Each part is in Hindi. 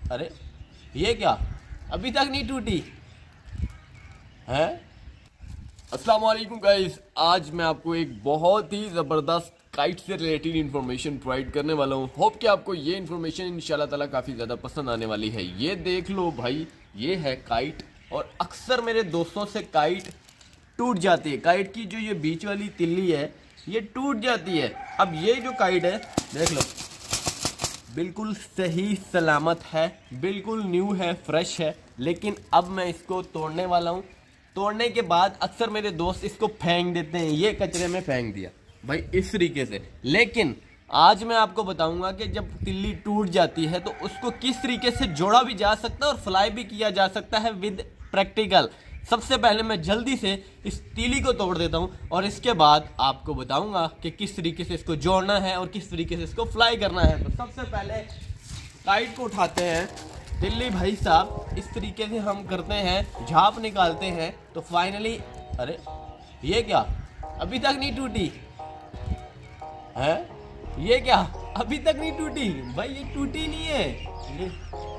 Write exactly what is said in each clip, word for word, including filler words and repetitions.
अरे ये क्या, अभी तक नहीं टूटी है? अस्सलाम वालेकुम गाइस, आज मैं आपको एक बहुत ही ज़बरदस्त काइट से रिलेटेड इन्फॉर्मेशन प्रोवाइड करने वाला हूँ। होप कि आपको ये इन्फॉर्मेशन इंशाल्लाह ताला काफ़ी ज़्यादा पसंद आने वाली है। ये देख लो भाई, ये है काइट और अक्सर मेरे दोस्तों से काइट टूट जाती है। काइट की जो ये बीच वाली तिल्ली है ये टूट जाती है। अब ये जो काइट है देख लो, बिल्कुल सही सलामत है, बिल्कुल न्यू है, फ्रेश है। लेकिन अब मैं इसको तोड़ने वाला हूँ। तोड़ने के बाद अक्सर मेरे दोस्त इसको फेंक देते हैं, ये कचरे में फेंक दिया भाई इस तरीके से। लेकिन आज मैं आपको बताऊंगा कि जब तिल्ली टूट जाती है तो उसको किस तरीके से जोड़ा भी जा सकता है और फ्लाई भी किया जा सकता है विद प्रैक्टिकल। सबसे पहले मैं जल्दी से इस तीली को तोड़ देता हूं और इसके बाद आपको बताऊंगा कि किस तरीके से इसको जोड़ना है और किस तरीके से इसको फ्लाई करना है। तो सबसे पहले काइट को उठाते हैं, तिल्ली भाई साहब इस तरीके से हम करते हैं, झाप निकालते हैं तो फाइनली, अरे ये क्या, अभी तक नहीं टूटी है? ये क्या, अभी तक नहीं टूटी भाई? ये टूटी नहीं है, ये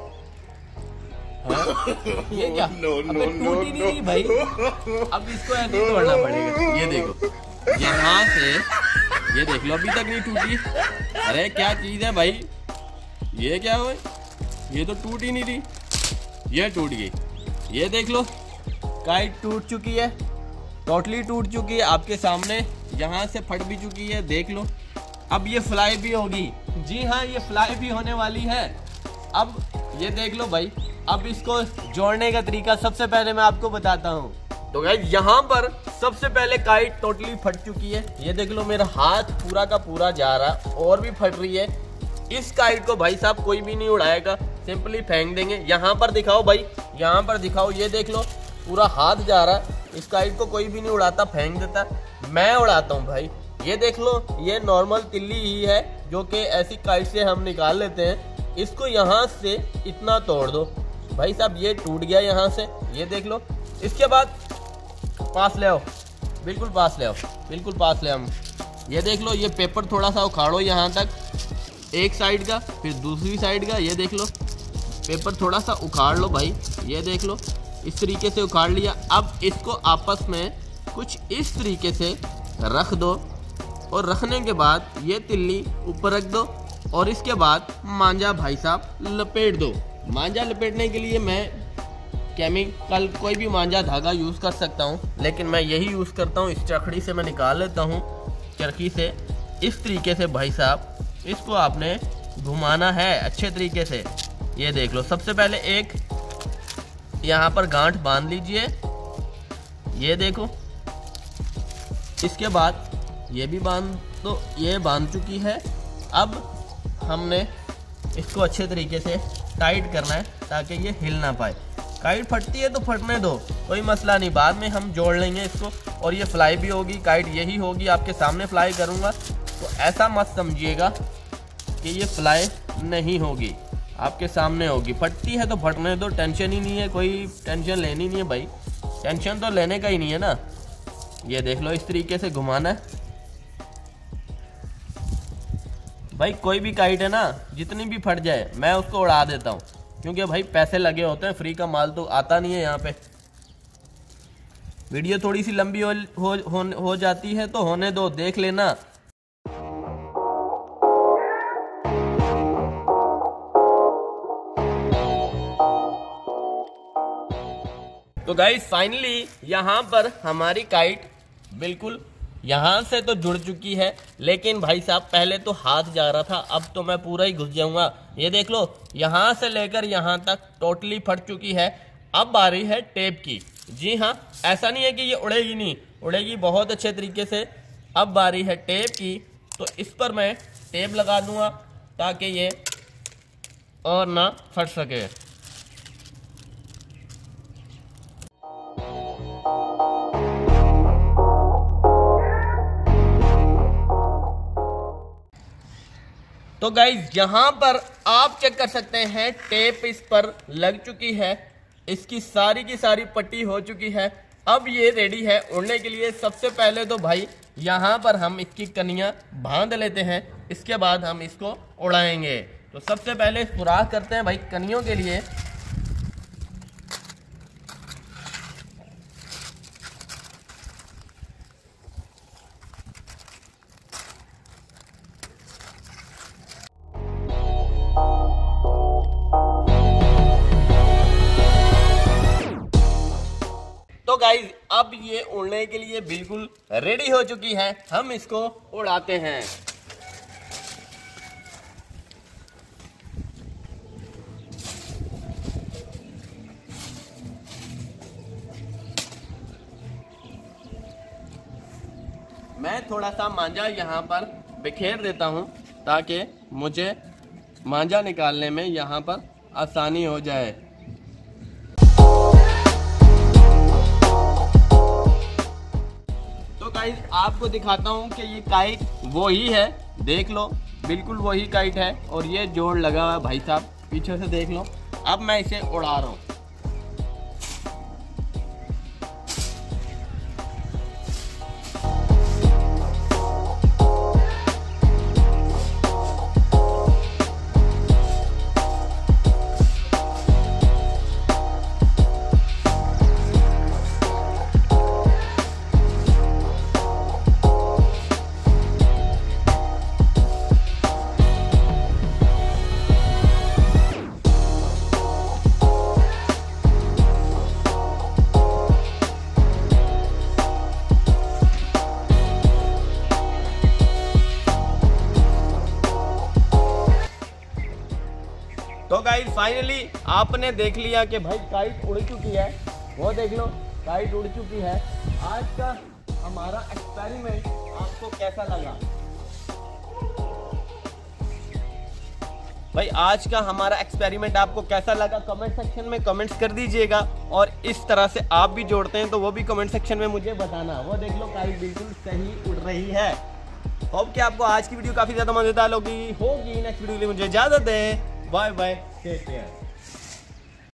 ये क्या, अबे टूटी नहीं रही भाई। अब इसको ऐसे तोड़ना पड़ेगा। ये देखो यहाँ से, ये देख लो अभी तक नहीं टूटी। अरे क्या चीज है भाई, ये क्या है? ये तो टूट ही नहीं रही, ये टूट गई। ये देख लो काइट टूट चुकी है, टोटली टूट चुकी है आपके सामने, यहाँ से फट भी चुकी है, देख लो। अब ये फ्लाई भी होगी, जी हाँ ये फ्लाई भी होने वाली है। अब ये देख लो भाई, अब इसको जोड़ने का तरीका सबसे पहले मैं आपको बताता हूँ। तो गाइस यहाँ पर सबसे पहले काइट टोटली फट चुकी है, ये देख लो मेरा हाथ पूरा का पूरा जा रहा और भी फट रही है। इस काइट को भाई साहब कोई भी नहीं उड़ाएगा, सिंपली फेंक देंगे। यहाँ पर दिखाओ भाई, यहाँ पर दिखाओ, ये देख लो पूरा हाथ जा रहा है। इस काइट को कोई भी नहीं उड़ाता, फेंक देता, मैं उड़ाता हूँ भाई। ये देख लो, ये नॉर्मल तिल्ली ही है जो कि ऐसी काइट से हम निकाल लेते हैं। इसको यहाँ से इतना तोड़ दो भाई साहब, ये टूट गया यहाँ से, ये देख लो। इसके बाद पास ले आओ, बिल्कुल पास ले आओ, बिल्कुल पास ले आओ। ये देख लो, ये पेपर थोड़ा सा उखाड़ो यहाँ तक, एक साइड का फिर दूसरी साइड का। ये देख लो पेपर थोड़ा सा उखाड़ लो भाई, ये देख लो इस तरीके से उखाड़ लिया। अब इसको आपस में कुछ इस तरीके से रख दो और रखने के बाद ये तिल्ली ऊपर रख दो और इसके बाद मांझा भाई साहब लपेट दो। मांझा लपेटने के लिए मैं केमिकल कोई भी मांझा धागा यूज़ कर सकता हूँ, लेकिन मैं यही यूज़ करता हूँ। इस चरखड़ी से मैं निकाल लेता हूँ, चरखी से इस तरीके से भाई साहब इसको आपने घुमाना है अच्छे तरीके से। ये देख लो, सबसे पहले एक यहाँ पर गांठ बांध लीजिए, ये देखो। इसके बाद ये भी बांध दो, ये बांध चुकी है। अब हमने इसको अच्छे तरीके से टाइट करना है ताकि ये हिल ना पाए। काइट फटती है तो फटने दो, कोई मसला नहीं, बाद में हम जोड़ लेंगे इसको और ये फ्लाई भी होगी। काइट यही होगी, आपके सामने फ्लाई करूँगा तो ऐसा मत समझिएगा कि ये फ्लाई नहीं होगी, आपके सामने होगी। फटती है तो फटने दो, टेंशन ही नहीं है, कोई टेंशन लेनी नहीं है भाई, टेंशन तो लेने का ही नहीं है ना। ये देख लो इस तरीके से घुमाना है भाई। कोई भी काइट है ना, जितनी भी फट जाए मैं उसको उड़ा देता हूँ, क्योंकि भाई पैसे लगे होते हैं, फ्री का माल तो आता नहीं है यहाँ पे। वीडियो थोड़ी सी लंबी हो, हो, हो, हो जाती है तो होने दो, देख लेना। तो गाइस फाइनली यहाँ पर हमारी काइट बिल्कुल यहाँ से तो जुड़ चुकी है, लेकिन भाई साहब पहले तो हाथ जा रहा था, अब तो मैं पूरा ही घुस जाऊंगा। ये देख लो यहाँ से लेकर यहाँ तक टोटली फट चुकी है। अब बारी है टेप की। जी हाँ, ऐसा नहीं है कि ये उड़ेगी नहीं, उड़ेगी बहुत अच्छे तरीके से। अब बारी है टेप की, तो इस पर मैं टेप लगा दूंगा ताकि ये और ना फट सके। तो गाइज यहाँ पर आप चेक कर सकते हैं, टेप इस पर लग चुकी है, इसकी सारी की सारी पट्टी हो चुकी है। अब ये रेडी है उड़ने के लिए। सबसे पहले तो भाई यहाँ पर हम इसकी कनियाँ बांध लेते हैं, इसके बाद हम इसको उड़ाएंगे। तो सबसे पहले सुराख करते हैं भाई कनियों के लिए। तो गाइज अब ये उड़ने के लिए बिल्कुल रेडी हो चुकी है, हम इसको उड़ाते हैं। मैं थोड़ा सा मांझा यहाँ पर बिखेर देता हूँ ताकि मुझे मांझा निकालने में यहाँ पर आसानी हो जाए। तो गाइस आपको दिखाता हूँ कि ये काइट वो ही है, देख लो बिल्कुल वही काइट है और ये जोड़ लगा हुआ है भाई साहब, पीछे से देख लो। अब मैं इसे उड़ा रहा हूँ। तो गाइस फाइनली आपने देख लिया कि भाई काइट उड़ चुकी है, वो देख लो काइट उड़ चुकी है। आज का हमारा एक्सपेरिमेंट आपको कैसा लगा भाई? आज का हमारा एक्सपेरिमेंट आपको कैसा लगा कमेंट सेक्शन में कमेंट्स कर दीजिएगा, और इस तरह से आप भी जोड़ते हैं तो वो भी कमेंट सेक्शन में मुझे बताना। वो देख लो काइट बिल्कुल सही उड़ रही है। होप कि आपको आज की वीडियो काफी ज्यादा मजेदार होगी होगी नेक्स्ट वीडियो के लिए मुझे इजाजत दें। Bye bye, take care.